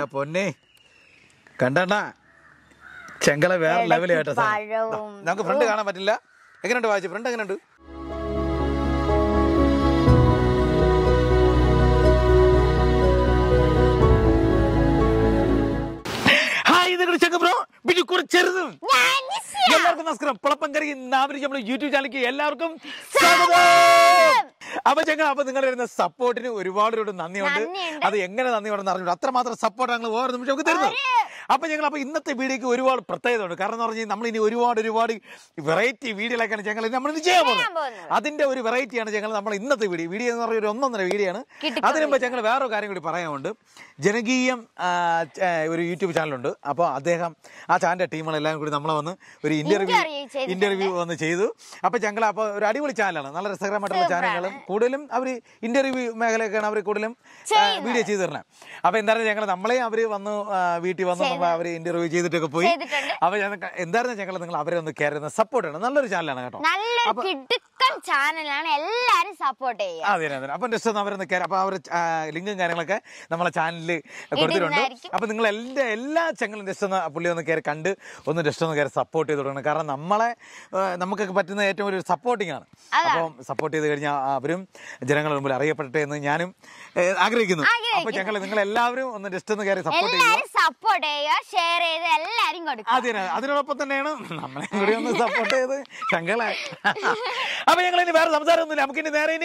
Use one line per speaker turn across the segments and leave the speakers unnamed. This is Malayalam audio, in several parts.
എന്റെ പൊന്നെ കണ്ടണ്ണ ചെങ്കല വേറെ ലെവല് കേട്ടോ. നമുക്ക് ഫ്രണ്ട് കാണാൻ പറ്റില്ല. എങ്ങനെയുണ്ട് വായിച്ചു? ഫ്രണ്ട് എങ്ങനെയുണ്ട്? എല്ലാവർക്കും നമസ്കാരം. പുളപ്പങ്കരി നമ്മൾ യൂട്യൂബ് ചാനലിലേക്ക് എല്ലാവർക്കും സ്വാഗതം. അപ്പൊ നിങ്ങൾ വരുന്ന സപ്പോർട്ടിന് ഒരുപാട് നന്ദിയുണ്ട്. അത് എങ്ങനെ നന്ദി വേണമെന്ന് അറിഞ്ഞു. അത്രമാത്രം സപ്പോർട്ട് ഞങ്ങൾ ഓരോ നിമിഷം നമുക്ക് തരുന്നു. അപ്പൊ ഇന്നത്തെ വീഡിയോക്ക് ഒരുപാട് പ്രത്യേകത ഉണ്ട്. കാരണം എന്ന് പറഞ്ഞാൽ നമ്മൾ ഇനി ഒരുപാട് വെറൈറ്റി വീഡിയോയിലേക്കാണ് ഞങ്ങൾ നമ്മൾ ഇന്ന് ചെയ്യാൻ പോകുന്നത്. അതിന്റെ ഒരു വെറൈറ്റിയാണ് നമ്മൾ ഇന്നത്തെ വീഡിയോ എന്ന് പറഞ്ഞ ഒരു 1.5 വീഡിയോ ആണ്. അതിന് മുമ്പ് ഞങ്ങൾ വേറൊരു കാര്യം കൂടി പറയാനുണ്ട്. ജനകീയം ഒരു യൂട്യൂബ് ചാനലുണ്ട്. അപ്പോൾ അദ്ദേഹം ആ ചാനലിന്റെ ടീമുകളെല്ലാം കൂടി നമ്മളെ വന്ന് ഒരു ഇന്റർവ്യൂ വന്ന് ചെയ്തു. അപ്പൊ ഒരു അടിപൊളി ചാനലാണ്. നല്ല രസകരമായിട്ടുള്ള ചാനലുകളും കൂടുതലും അവർ ഇന്റർവ്യൂ മേഖലയൊക്കെയാണ് അവർ കൂടുതലും വീഡിയോ ചെയ്തു തരുന്നത്. അപ്പൊ എന്തായാലും നമ്മളെ അവര് വന്ന് വീട്ടിൽ വന്ന് അവര് ഇന്റർവ്യൂ ചെയ്തിട്ടൊക്കെ പോയി. അപ്പൊ എന്തായിരുന്നു നിങ്ങൾ അവരെ ഒന്ന് കയറുന്ന സപ്പോർട്ട് ആണ്. നല്ലൊരു ചാനലാണ് കേട്ടോ.
എല്ലാരും സപ്പോർട്ട് ചെയ്യും.
അതെ. അപ്പൊ ജസ്റ്റ് ഒന്ന് അവരൊന്ന് കയറി. അപ്പൊ അവരുടെ ലിങ്കും കാര്യങ്ങളൊക്കെ നമ്മളെ ചാനലിൽ കൊടുത്തിട്ടുണ്ട്. അപ്പൊ നിങ്ങൾ എല്ലാ ചങ്ങളും ജസ്റ്റ് ഒന്ന് പുള്ളി ഒന്ന് കയറി കണ്ട് ഒന്ന് ജസ്റ്റ് ഒന്ന് കയറി സപ്പോർട്ട് ചെയ്ത് കൊടുക്കണം. കാരണം നമുക്കൊക്കെ പറ്റുന്ന ഏറ്റവും ഒരു സപ്പോർട്ടിംഗ് ആണ്. അപ്പം സപ്പോർട്ട് ചെയ്ത് കഴിഞ്ഞാൽ അവരും ജനങ്ങളുടെ മുമ്പിൽ അറിയപ്പെടട്ടെ എന്ന് ഞാനും ആഗ്രഹിക്കുന്നു. അപ്പൊ നിങ്ങൾ എല്ലാവരും ഒന്ന് ജസ്റ്റ് ഒന്ന് കയറി സപ്പോർട്ട് ചെയ്യുക,
ഷെയർ ചെയ്ത് എല്ലാരും കൊടുക്കും.
അതിനോടൊപ്പം തന്നെയാണ് നമ്മളെ കൂടി ഒന്ന് സപ്പോർട്ട് ചെയ്ത് ചങ്കളെ. അപ്പൊ ഞങ്ങൾ ഇനി വേറെ സംസാരമൊന്നുമില്ല. നമുക്കിനി നേരെ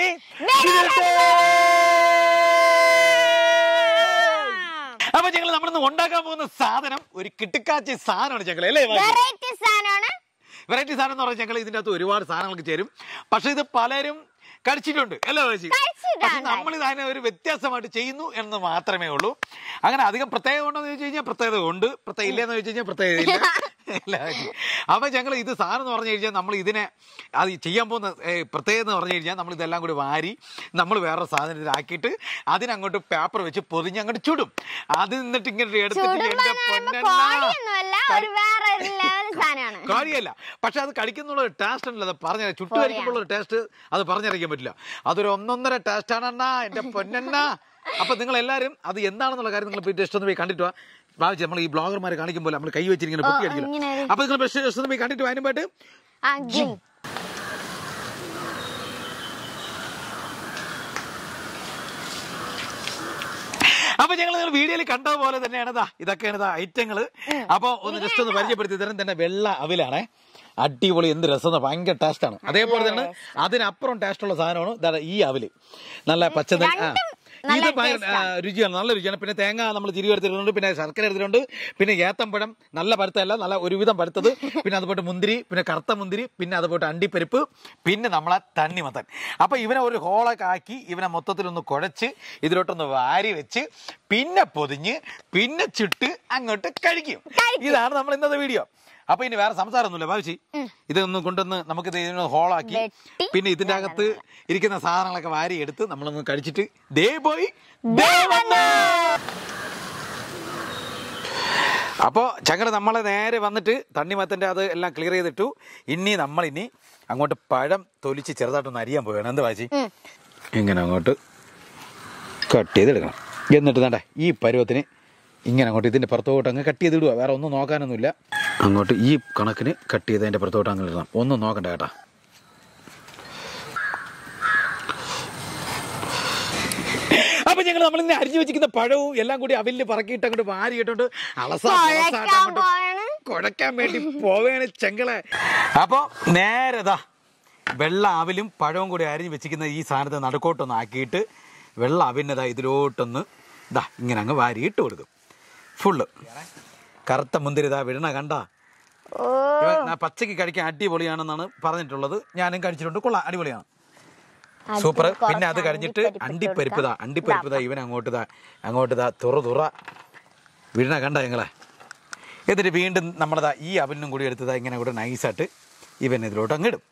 അപ്പൊ നമ്മളിന്ന് ഉണ്ടാക്കാൻ പോകുന്ന സാധനം ഒരു കിട്ടുക്കാച്ചി സാധനമാണ് ചങ്കളെ, അല്ലേ?
വെറൈറ്റി സാധനം
എന്ന് പറഞ്ഞാൽ ഇതിന്റെ അകത്ത് ഒരുപാട് സാധനങ്ങൾക്ക് ചേരും. പക്ഷെ ഇത് പലരും കഴിച്ചിട്ടുണ്ട്, അല്ലേ ചേച്ചി? പക്ഷെ നമ്മളിത് അതിനെ ഒരു വ്യത്യാസമായിട്ട് ചെയ്യുന്നു എന്ന് മാത്രമേ ഉള്ളൂ. അങ്ങനെ അധികം പ്രത്യേകത ഉണ്ടോന്ന് ചോദിച്ചു കഴിഞ്ഞാൽ പ്രത്യേകത ഉണ്ട്, പ്രത്യേകത ഇല്ലെന്ന് ചോദിച്ചു കഴിഞ്ഞാൽ പ്രത്യേകത ഇല്ല. അപ്പൊ ഇത് സാധനം എന്ന് പറഞ്ഞു കഴിഞ്ഞാൽ നമ്മൾ ഇതിനെ അത് ചെയ്യാൻ പോകുന്ന പ്രത്യേകത എന്ന് പറഞ്ഞു കഴിഞ്ഞാൽ നമ്മൾ ഇതെല്ലാം കൂടി വാരി നമ്മൾ വേറെ സാധനത്തിലാക്കിയിട്ട് അതിനങ്ങോട്ട് പേപ്പർ വെച്ച് പൊതിഞ്ഞ് അങ്ങോട്ട് ചുടും. അത് നിന്നിട്ട് ഇങ്ങനെ എടുത്തിട്ട് കാര്യമല്ല. പക്ഷെ അത് കഴിക്കുന്നുള്ള ഒരു ടേസ്റ്റ് ഉണ്ടല്ലോ, അത് പറഞ്ഞ ചുട്ടു കഴിക്കുമ്പോൾ ഒരു ടേസ്റ്റ് അത് പറഞ്ഞറിയിക്കാൻ പറ്റില്ല. അതൊരു 1.5 ടേസ്റ്റ് ആണെണ്ണ, എന്റെ പൊന്നെണ്ണ. അപ്പൊ നിങ്ങൾ എല്ലാവരും അത് എന്താണെന്നുള്ള കാര്യം നിങ്ങൾ ജസ്റ്റ് ഒന്ന് പോയി കണ്ടിട്ട് ഭാവിച്ച് നമ്മൾ ഈ ബ്ലോഗർമാരെ കാണിക്കുമ്പോൾ നമ്മൾ കൈ വെച്ചിരിങ്ങനെ പൊക്കി അടിക്കില്ല. അപ്പൊ നിങ്ങൾ ജസ്റ്റ് ഒന്ന് പോയി കണ്ടിട്ട് അതിന് പോയിട്ട് അപ്പൊ ഞങ്ങൾ വീഡിയോയിൽ കണ്ടതുപോലെ തന്നെയാണ് ഇതൊക്കെയാണ് ഐറ്റങ്ങള്. അപ്പൊ ഒന്ന് ജസ്റ്റ് ഒന്ന് പരിചയപ്പെടുത്തി തരാൻ തന്നെ വെള്ള അവിലാണേ. അടിപൊളി, എന്ത് രസം, ഭയങ്കര ടേസ്റ്റാണ്. അതേപോലെ തന്നെ അതിനപ്പുറം ടേസ്റ്റുള്ള സാധനമാണ് ഈ അവില്. നല്ല പച്ച ഇത് രുചിയാണ്, നല്ല രുചിയാണ്. പിന്നെ തേങ്ങ നമ്മൾ തിരികെ എടുത്തിട്ടുണ്ട്, പിന്നെ ശർക്കര എടുത്തിട്ടുണ്ട്, പിന്നെ ഏത്തമ്പഴം നല്ല പഴുത്തല്ല, നല്ല ഒരുവിധം പഴുത്തത്, പിന്നെ അതുപോലെ മുന്തിരി, പിന്നെ കറുത്ത മുന്തിരി, പിന്നെ അതുപോലെ അണ്ടിപ്പരിപ്പ്, പിന്നെ നമ്മളെ തണ്ണിമത്തൻ. അപ്പൊ ഇവനെ ഒരു ഹോളൊക്കെ ആക്കി ഇവനെ മൊത്തത്തിലൊന്ന് കുഴച്ച് ഇതിലോട്ടൊന്ന് വാരി വെച്ച് പിന്നെ പൊതിഞ്ഞ് പിന്നെ ചുട്ട് അങ്ങോട്ട് കഴിക്കും. ഇതാണ് നമ്മൾ ഇന്നത്തെ വീഡിയോ. അപ്പൊ ഇനി വേറെ സംസാരമൊന്നുമില്ല ഭാവിച്ചി. ഇതൊന്നും കൊണ്ടുവന്ന് നമുക്കിത് ഹോളാക്കി പിന്നെ ഇതിന്റെ അകത്ത് ഇരിക്കുന്ന സാധനങ്ങളൊക്കെ വാരി എടുത്ത് നമ്മളൊന്ന് കഴിച്ചിട്ട് ദേ പോയി. അപ്പോ നമ്മളെ നേരെ വന്നിട്ട് തണ്ണിമത്തന്റെ അത് എല്ലാം ക്ലിയർ ചെയ്തിട്ടു. നമ്മളിനി അങ്ങോട്ട് പഴം തൊലിച്ച് ചെറുതായിട്ടൊന്ന് അരിയാൻ പോവുകയാണ്. എന്താ വാച്ചി? ഇങ്ങനെ അങ്ങോട്ട് കട്ട് ചെയ്തെടുക്കണം. എന്നിട്ട് വേണ്ട ഈ പരുവത്തിന് ഇങ്ങനെ അങ്ങോട്ട് ഇതിന്റെ പുറത്തോട്ട് അങ്ങ് കട്ട് ചെയ്തിടുക. വേറെ ഒന്നും നോക്കാനൊന്നുമില്ല. അങ്ങോട്ട് ഈ കണക്കിന് കട്ട് ചെയ്ത് അതിന്റെ പുറത്തോട്ട് അങ്ങനെ ഇടണം. ഒന്നും നോക്കണ്ട കേട്ടാ. അപ്പൊ നമ്മളിന്ന് അരിഞ്ഞു വെച്ചിരിക്കുന്ന പഴവും എല്ലാം കൂടി അവില് പറക്കിയിട്ട് അങ്ങോട്ട് വാരിയിട്ടുണ്ട് കുഴക്കാൻ വേണ്ടി പോവേണ് ചെങ്കളെ. അപ്പൊ നേരെതാ വെള്ള അവിലും പഴവും കൂടി അരിഞ്ഞു വെച്ചിരിക്കുന്ന ഈ സാധനത്തെ നടുക്കോട്ടൊന്ന് ആക്കിയിട്ട് വെള്ള അവിനതാ ഇതിലോട്ടൊന്ന് ഇങ്ങനെ അങ്ങ് വാരിയിട്ട് കൊടുക്കും. ഫുള്ള് കറുത്ത മുന്തിരി വിടണ കണ്ട പച്ചക്ക് കഴിക്കാൻ അടിപൊളിയാണെന്നാണ് പറഞ്ഞിട്ടുള്ളത്. ഞാനും കഴിച്ചിട്ടുണ്ട്, കൊള്ളാം, അടിപൊളിയാണ്, സൂപ്പർ. പിന്നെ അത് കഴിഞ്ഞിട്ട് അണ്ടിപ്പരിപ്പ് ഇവൻ അങ്ങോട്ട് തുറ വിടണ കണ്ട ഞങ്ങളെ. എന്നിട്ട് വീണ്ടും നമ്മളതാ ഈ അവനും കൂടി എടുത്തതാ ഇങ്ങനെ കൂടെ നൈസായിട്ട് ഇവൻ ഇതിലോട്ട് അങ്ങ് ഇടും.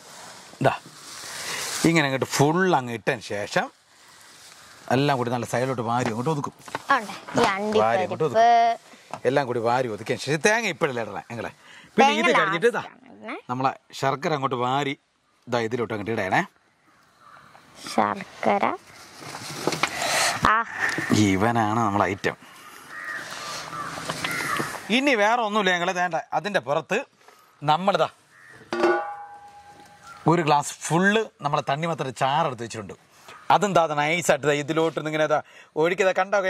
ഇങ്ങനെ അങ്ങോട്ട് ഫുൾ അങ്ങ് ഇട്ടതിന് ശേഷം എല്ലാം കൂടി നല്ല സൈഡിലോട്ട് വാരി അങ്ങോട്ട് ഒതുക്കും. എല്ലാം കൂടി വാരി ഒതുക്കിയതിന് ശേഷം തേങ്ങ ഇപ്പോഴല്ലേ ഇടണേ ഞങ്ങളെ. പിന്നെ ഇത് കഴിഞ്ഞിട്ട് നമ്മളെ ശർക്കര അങ്ങോട്ട് വാരി ഇതിലോട്ട് അങ്ങോട്ട് ഇടണേ. ശർക്കര ഇവനാണ് നമ്മളെ ഐറ്റം. ഇനി വേറെ ഒന്നുമില്ല ഞങ്ങളെ വേണ്ട. അതിന്റെ പുറത്ത് നമ്മളിതാ ഒരു ഗ്ലാസ് ഫുള്ള് നമ്മളെ തണ്ണിമത്തന്റെ ചാറെടുത്ത് വെച്ചിട്ടുണ്ട്. അതെന്താ നൈസായിട്ട് ഇതിലോട്ട് ഇങ്ങനെ ഒഴിക്കതാ കണ്ടോ.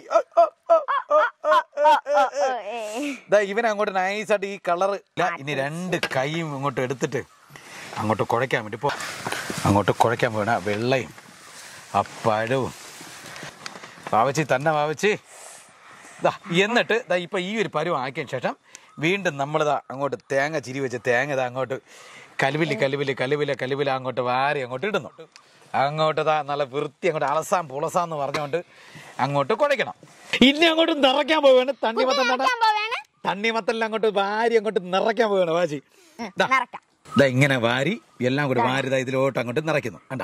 ഇവൻ അങ്ങോട്ട് നൈസായിട്ട് ഈ കളർ ഇല്ല. ഇനി 2 കൈയും ഇങ്ങോട്ട് എടുത്തിട്ട് അങ്ങോട്ട് കുഴയ്ക്കാൻ വേണ്ടി ഇപ്പോൾ അങ്ങോട്ട് കുഴയ്ക്കാൻ പോകണ വെള്ളയും ആ പഴവും വാവച്ചി തന്നെ വാവച്ചി എന്നിട്ട് ഇപ്പൊ ഈ ഒരു പരുവം ആക്കിയതിന് ശേഷം വീണ്ടും നമ്മളിതാ അങ്ങോട്ട് തേങ്ങ ചിരി വെച്ച് തേങ്ങ അങ്ങോട്ട് കലുവില അങ്ങോട്ട് വാരി അങ്ങോട്ട് ഇടുന്നു. അങ്ങോട്ട് നല്ല വൃത്തി അങ്ങോട്ട് അലസാം പുളസാന്ന് പറഞ്ഞുകൊണ്ട് അങ്ങോട്ട് കുഴയ്ക്കണം. ഇനി അങ്ങോട്ട് നിറയ്ക്കാൻ പോവുകയാണ്. തണ്ണിമത്തലിൽ അങ്ങോട്ട് വാരി അങ്ങോട്ട് നിറയ്ക്കാൻ പോവുകയാണ് വാച്ചി. ഇങ്ങനെ വാരി എല്ലാം കൂടി വാരി ഇതിലോട്ട് അങ്ങോട്ട് നിറയ്ക്കുന്നു. കണ്ടാ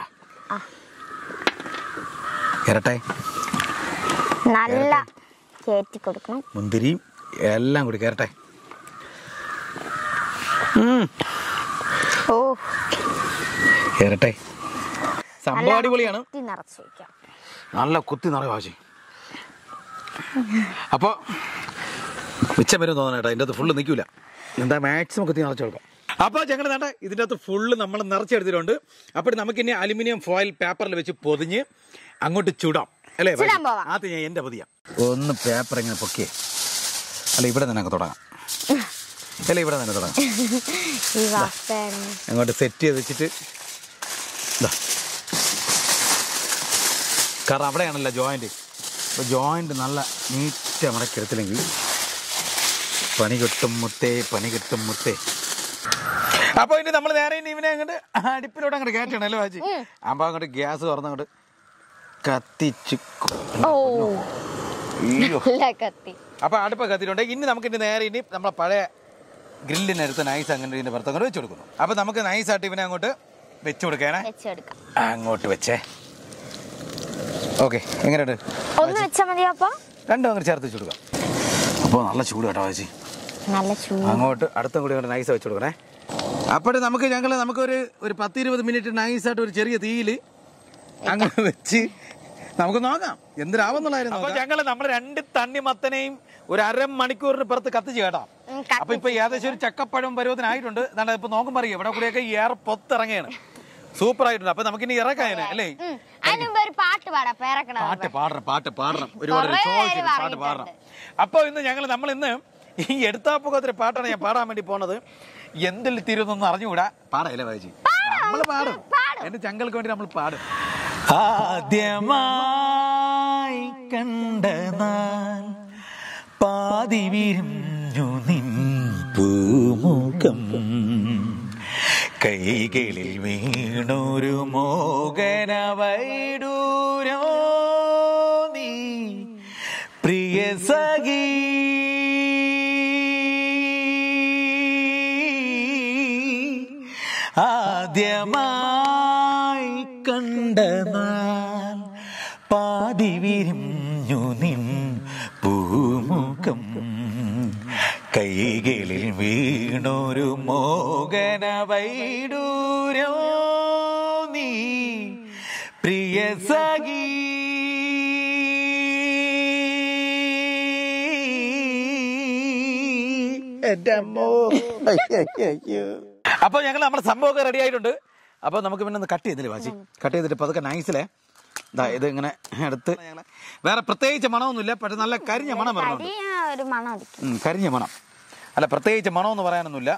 ഇരട്ടെ മുന്തിരിയും എല്ലാം കൂടി കയറട്ടെ. കയറട്ടെ. സംഭവം അടിപൊളിയാണ്. നല്ല കുത്തി നിറയെ വാശി. അപ്പൊ മിച്ചം വരും തോന്നണേട്ടാ. ഇതിൻ്റെ അകത്ത് ഫുള്ള് നിൽക്കൂല. എന്താ മാക്സിമം കുത്തി നിറച്ചു കൊടുക്കാം. അപ്പോൾ ഞങ്ങൾ വേണ്ട ഇതിൻ്റെ അകത്ത് ഫുള്ള് നമ്മൾ നിറച്ചെടുത്തിട്ടുണ്ട്. അപ്പോൾ നമുക്കിനി അലുമിനിയം ഫോയിൽ പേപ്പറിൽ വെച്ച് പൊതിഞ്ഞ് അങ്ങോട്ട് ചുടാം അല്ലേ? ആദ്യം ഞാൻ എൻ്റെ പൊതിയാം. ഒന്ന് പേപ്പർ ഇങ്ങനെ പൊക്കിയേ. അല്ല ഇവിടെ തന്നെ അങ്ങ് തുടങ്ങാം. അല്ല ഇവിടെ തന്നെ തുടങ്ങാം. അങ്ങോട്ട് സെറ്റ് ചെയ്ത് വെച്ചിട്ട് കാരണം അവിടെയാണല്ലോ ജോയിന്റ്. അപ്പോൾ ജോയിന്റ് നല്ല നീറ്റ് മടക്കെടുത്തില്ലെങ്കിൽ പണി കിട്ടും മുത്തേ. അപ്പോൾ ഇനി നമ്മൾ നേരെ ഇവനെ അങ്ങോട്ട് അടുപ്പിലോട്ട് അങ്ങോട്ട് കയറ്റണല്ലോ വാച്ചി. അപ്പോൾ അങ്ങോട്ട് ഗ്യാസ് തുറന്ന് അങ്ങോട്ട് കത്തിച്ച്. അപ്പോൾ അടുപ്പ് കത്തിയിട്ടുണ്ട്. ഇനി നമുക്കിനി നേരെ ഇനി നമ്മളെ പഴയ ഗ്രില്ലിനടുത്ത് നൈസ് അങ്ങനെ ഇതിൻ്റെ പുറത്ത് അങ്ങോട്ട് വെച്ച് കൊടുക്കുന്നു. അപ്പോൾ നമുക്ക് നൈസായിട്ട് ഇവനെ അങ്ങോട്ട് വെച്ച് കൊടുക്കാനേ. അങ്ങോട്ട് വെച്ചേ. ഓക്കെ എങ്ങനെയുണ്ട്? രണ്ടും അങ്ങോട്ട് ചേർത്ത് വെച്ച് കൊടുക്കാം. അപ്പോൾ നല്ല ചൂട് കേട്ടോ വാച്ചി. അങ്ങോട്ട് അടുത്തും കൂടി അങ്ങോട്ട് നൈസ് വെച്ച് കൊടുക്കണേ. അപ്പോഴും നമുക്കൊരു 10-20 മിനിറ്റ് നൈസായിട്ട് ഒരു ചെറിയ തീയിൽ അങ്ങനെ വെച്ച് നമുക്ക് നോക്കാം എന്തിനാവുന്നുള്ളായിരുന്നു. അപ്പോൾ നമ്മൾ 2 തണ്ണിമത്തനെയും ഒരു അരമണിക്കൂറിന് പുറത്ത് കത്തിച്ച് കേട്ടാം. അപ്പൊ ഇപ്പൊ ഏകദേശം ഒരു ചക്കപ്പഴം പരുവത്തിനായിട്ടുണ്ട്. ഇപ്പൊ നോക്കുമ്പോ അറിയാം ഇവിടെ കൂടെയൊക്കെ ഏറെ പൊത്തിറങ്ങിയാണ്. സൂപ്പർ ആയിട്ടുണ്ട്. അപ്പൊ നമുക്കിനി ഇറക്കാനെ അല്ലേ? പാട്ട് പാടണം. ഒരുപാട് പാട്ട് പാടണം. അപ്പൊ നമ്മൾ ഇന്ന് ഈ എടുത്താപ്പൊക്കത്തിലെ പാട്ടാണ് ഞാൻ പാടാൻ വേണ്ടി പോണത്. എന്തിൽ തീരുന്നൊന്നും അറിഞ്ഞുകൂടാ. പാടല്ലേ വായിച്ചു? നമ്മൾ പാടും. എന്റെ ചങ്ങൾക്ക് വേണ്ടി നമ്മൾ പാടും. ആദ്യമായി കണ്ട നാൾ പാതി വിരിഞ്ഞു നിൻ പൂമുഖം, കൈകളിൽ വീണൊരു മോഹന വൈഡൂരോ നീ പ്രിയ സഖി. ആദ്യമായി കണ്ട നാൾ പാതി വിരിഞ്ഞു നിൻ പൂമുഖം, കൈകളിൽ വീണൊരു മോഹന വൈഡൂരോ നീ പ്രിയ സഖി. അപ്പൊ ഞങ്ങൾ നമ്മുടെ സംഭവമൊക്കെ റെഡി ആയിട്ടുണ്ട്. അപ്പൊ നമുക്ക് പിന്നെ ഒന്ന് കട്ട് ചെയ്തില്ലേ വാച്ചി? കട്ട് ചെയ്തിട്ട് പതുക്കെ നൈസിലെ ഇത് ഇങ്ങനെ എടുത്ത്. വേറെ പ്രത്യേകിച്ച് മണമൊന്നുമില്ല. പക്ഷെ നല്ല കരിഞ്ഞ മണം വരണം. കരിഞ്ഞ മണം അല്ല, പ്രത്യേകിച്ച് മണം എന്ന് പറയാനൊന്നുമില്ല.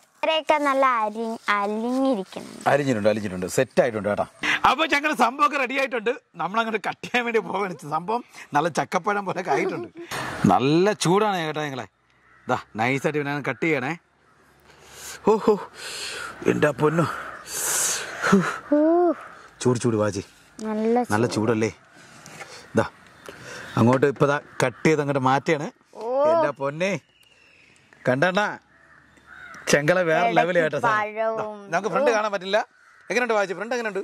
അലിഞ്ഞിട്ടുണ്ട്. സെറ്റ് ആയിട്ടുണ്ട് കേട്ടോ. അപ്പൊ ഞങ്ങൾ സംഭവമൊക്കെ റെഡി ആയിട്ടുണ്ട്. നമ്മളങ്ങോട്ട് കട്ട് ചെയ്യാൻ വേണ്ടി പോകാൻ സംഭവം നല്ല ചക്കപ്പഴം പോലെ ആയിട്ടുണ്ട്. നല്ല ചൂടാണ് കേട്ടോ. ഞങ്ങളെ നൈസായിട്ട് പിന്നെ കട്ട് ചെയ്യണേ. ഓഹോ എൻ്റെ പൊന്നു, ചൂട് വാച്ചി. നല്ല ചൂടല്ലേ? അങ്ങോട്ട് ഇപ്പൊ കട്ട് ചെയ്ത് അങ്ങോട്ട് മാറ്റിയാണ്. എൻ്റെ പൊന്നെ കണ്ടണ്ണ ചെങ്കല വേറെ ലെവല് കേട്ടോ. നമുക്ക് ഫ്രണ്ട് കാണാൻ പറ്റില്ല. എങ്ങനെയുണ്ട് വാച്ചി? ഫ്രണ്ട് എങ്ങനെയുണ്ട്?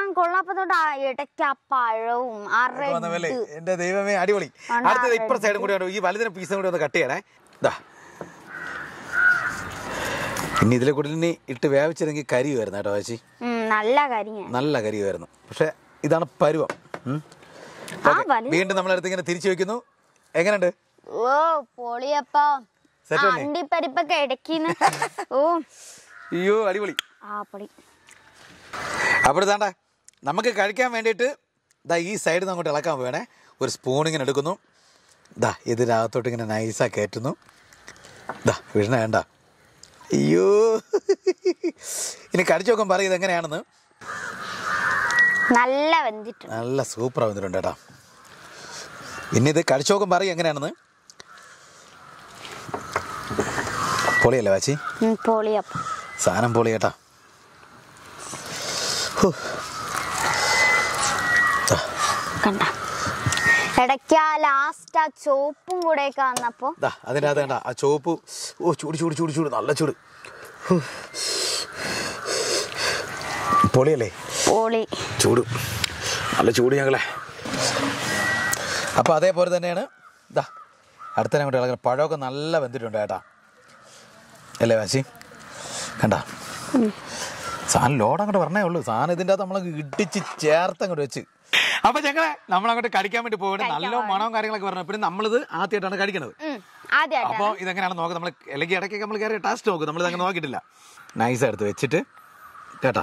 എന്റെ ദൈവമേ അടിപൊളി. അടുത്തത് ഇപ്പുറ സൈഡും കൂടി ഈ വലുതിന് പീസും കൂടി ഒന്ന് കട്ട് ചെയ്യണേ. ഇനി ഇതിലെ കൂടി ഇട്ട് വേവിച്ചിരുന്നെങ്കിൽ കരിയുമായിരുന്നു കേട്ടോ വാച്ചി. നല്ല കരിയുമായിരുന്നു. പക്ഷെ ഇതാണ് പരുവം. വീണ്ടും നമ്മളടുത്ത് ഇങ്ങനെ തിരിച്ചു വെക്കുന്നു. എങ്ങനെയുണ്ട്?
അണ്ടിപ്പരിപ്പൊക്കെ ഇടയ്ക്കിന്ന് ഓ
അയ്യോ അടിപൊളി. അപ്പോഴത്താണ്ട നമുക്ക് കഴിക്കാൻ വേണ്ടിയിട്ട് ദാ ഈ സൈഡിൽ നിന്ന് അങ്ങോട്ട് ഇളക്കാൻ വേണേ. ഒരു സ്പൂൺ ഇങ്ങനെ എടുക്കുന്നു, ദാ ഇതിനകത്തോട്ട് ഇങ്ങനെ നൈസായി കയറ്റുന്നു. ദാ വീഴണ വേണ്ട. അയ്യോ ഇനി കടിച്ചു നോക്കാൻ പറയും ഇതെങ്ങനെയാണെന്ന്. നല്ല സൂപ്പർ വന്നിട്ടുണ്ട് കേട്ടോ. ഇനി ഇത് കടിച്ചു നോക്കാൻ പറയും എങ്ങനെയാണെന്ന്. പൊളിയല്ലേ വാച്ചി? സാധനം പൊളി കേട്ടാ.
ലാസ്റ്റ് ആ ചോപ്പും കൂടെ വന്നപ്പോ
അതിൻ്റെ അകത്ത് വേണ്ട ആ ചോപ്പ്. ഓ ചൂട് ചൂട് ചൂട് ചൂട് നല്ല ചൂട്. പൊളിയല്ലേ? ചൂട് നല്ല ചൂട് ഞങ്ങളെ. അപ്പോൾ അതേപോലെ തന്നെയാണ് ഇതാ അടുത്ത അങ്ങോട്ട് ഇളകുന്നത്. പഴമൊക്കെ നല്ല വെന്തിട്ടുണ്ട് കേട്ടാ, അല്ലേ വാശി? കണ്ട സാധനം ലോഡ് അങ്ങോട്ട് പറഞ്ഞേ ഉള്ളൂ. സാധനം ഇതിൻ്റെ അകത്ത് നമ്മൾ ഇടിച്ച് ചേർത്ത് അങ്ങോട്ട് വെച്ച്. അപ്പൊ ഞങ്ങളെ നമ്മളങ്ങോട്ട് കഴിക്കാൻ വേണ്ടി പോകട്ടെ. നല്ല മണവും കാര്യങ്ങളൊക്കെ പറഞ്ഞു. പിന്നെ നമ്മളിത് ആദ്യമായിട്ടാണ് കഴിക്കുന്നത്. അപ്പൊ ഇതെങ്ങനെയാണ് നോക്കാം. നമ്മൾ അല്ലെങ്കിൽ ഇടയ്ക്കൊക്കെ നമ്മൾ കയറി ടേസ്റ്റ് നോക്കും. നമ്മളിത് അങ്ങനെ നോക്കിയിട്ടില്ല. നൈസ് എടുത്ത് വെച്ചിട്ട് കേട്ടാ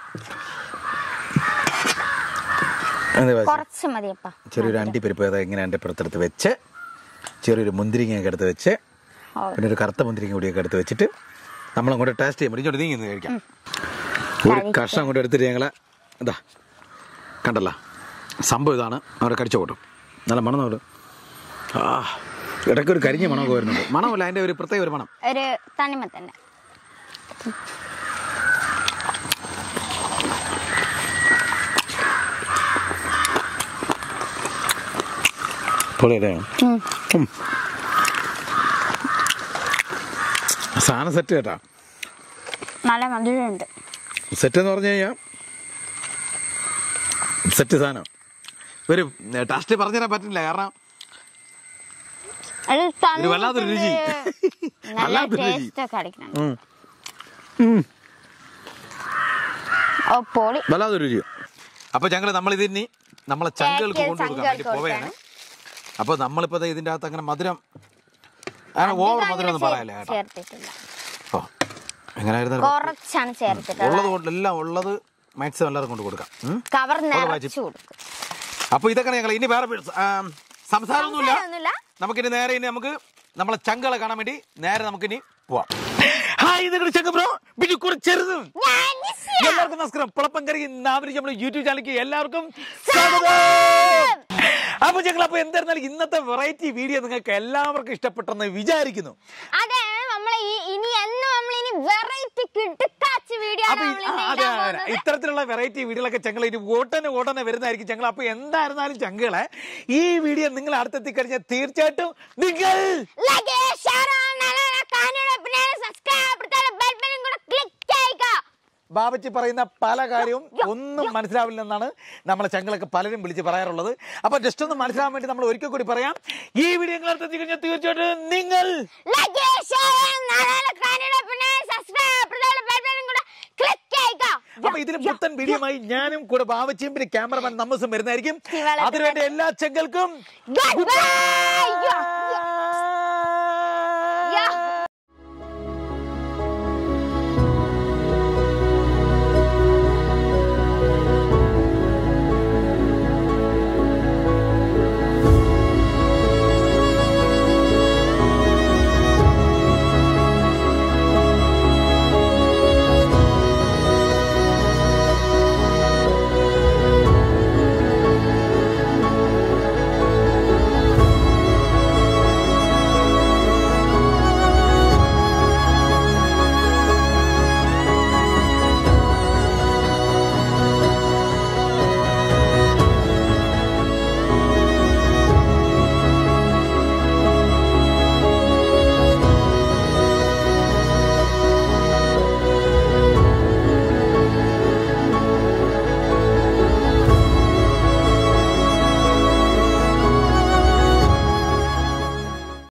ചെറിയൊരു അണ്ടിപ്പരിപ്പ് ഇങ്ങനെ എൻ്റെ പുറത്തെടുത്ത് വെച്ച്, ചെറിയൊരു മുന്തിരിങ്ങയൊക്കെ എടുത്ത് വെച്ച്, പിന്നെ ഒരു കറുത്ത മുന്തിരിങ്ങ കൂടിയൊക്കെ എടുത്ത് വെച്ചിട്ട് നമ്മളങ്ങോട്ട് ടേസ്റ്റ് ചെയ്യാൻ ഇങ്ങോട്ട് നീങ്ങി കഴിക്കാം. ഒരു കഷ്ണം അങ്ങോട്ട് എടുത്തിട്ട് ഞങ്ങളെ ഇതാ കണ്ടല്ലോ സംഭവം ഇതാണ്. അവിടെ കടിച്ചു കൂട്ടും. നല്ല മണം നോട്ട്. ഇടയ്ക്ക് ഒരു കരിഞ്ഞ മണമൊക്കെ വരുന്നുണ്ട്. മണമല്ല, അതിൻ്റെ ഒരു പ്രത്യേക ഒരു മണം. സാധനം സെറ്റ് കേട്ടാ. സെറ്റ് എന്ന് പറഞ്ഞു കഴിഞ്ഞാൽ സെറ്റ് സാധനം. ഒരു ടേസ്റ്റ് പറഞ്ഞു തരാൻ പറ്റില്ല, കാരണം വല്ലാത്തൊരു രുചി. വല്ലാത്തൊരു രുചി. വല്ലാത്തൊരു രുചി. അപ്പൊ ഞങ്ങൾ നമ്മളിതിനി നമ്മളെ ചങ്കകൾക്ക് കൊണ്ടുകൊടുക്കാൻ വേണ്ടി പോവുകയാണ്. അപ്പൊ നമ്മളിപ്പോ ഇതിന്റെ അകത്ത് അങ്ങനെ മധുരം ഓവർ മധുരം ഒന്നും പറയല്ലേ കേട്ടോ. ഓ എങ്ങനെയായിരുന്നു ഉള്ളത് കൊണ്ട് എല്ലാം ഉള്ളത് മാക്സിമം എല്ലാവരും കൊണ്ട് കൊടുക്കാം. അപ്പൊ ഇതൊക്കെ ഞങ്ങൾ ഇനി വേറെ സംസാരമൊന്നുമില്ല. നമുക്കിനി നേരെ നമുക്ക് നമ്മളെ ചങ്കളെ കാണാൻ വേണ്ടി നേരെ നമുക്കിനി പോവാം. ഹായ്, ചങ്ക ബ്രോ ചെറുതും. എല്ലാവർക്കും നമസ്കാരം. പുളപ്പങ്കരി നമ്മുടെ യൂട്യൂബ് ചാനലിലേക്ക് എല്ലാവർക്കും സ്വാഗതം. അപ്പൊ ഞങ്ങൾ എന്തായിരുന്നാലും ഇന്നത്തെ വെറൈറ്റി വീഡിയോ നിങ്ങൾക്ക് എല്ലാവർക്കും ഇഷ്ടപ്പെട്ടെന്ന് വിചാരിക്കുന്നു. ഇത്തരത്തിലുള്ള വെറൈറ്റി വീഡിയോകളൊക്കെ ഞങ്ങൾ ഇനി ഓട്ടനെ വരുന്നതായിരിക്കും ഞങ്ങൾ. അപ്പൊ എന്തായിരുന്നാലും ചങ്കളെ ഈ വീഡിയോ നിങ്ങൾ അടുത്തെത്തിക്കഴിഞ്ഞാൽ തീർച്ചയായിട്ടും നിങ്ങൾ ബാബച്ചി പറയുന്ന പല കാര്യവും ഒന്നും മനസ്സിലാവില്ലെന്നാണ് നമ്മളെ ചങ്കളൊക്കെ പലരും വിളിച്ച് പറയാറുള്ളത്. അപ്പൊ ജസ്റ്റ് ഒന്ന് മനസ്സിലാവാൻ വേണ്ടി നമ്മൾ ഒരിക്കൽ കൂടി പറയാം. ഈ വീഡിയോ നിങ്ങൾ അടുത്തെത്തി കഴിഞ്ഞാൽ തീർച്ചയായിട്ടും നിങ്ങൾ അപ്പൊ ഇതിന് പുത്തൻ വീഡിയോമായി ഞാനും കൂടെ ബാബച്ചിയും പിന്നെ ക്യാമറമാൻ നമ്മസും വരുന്നതായിരിക്കും. അതിനുവേണ്ടി എല്ലാ ചങ്കൾക്കും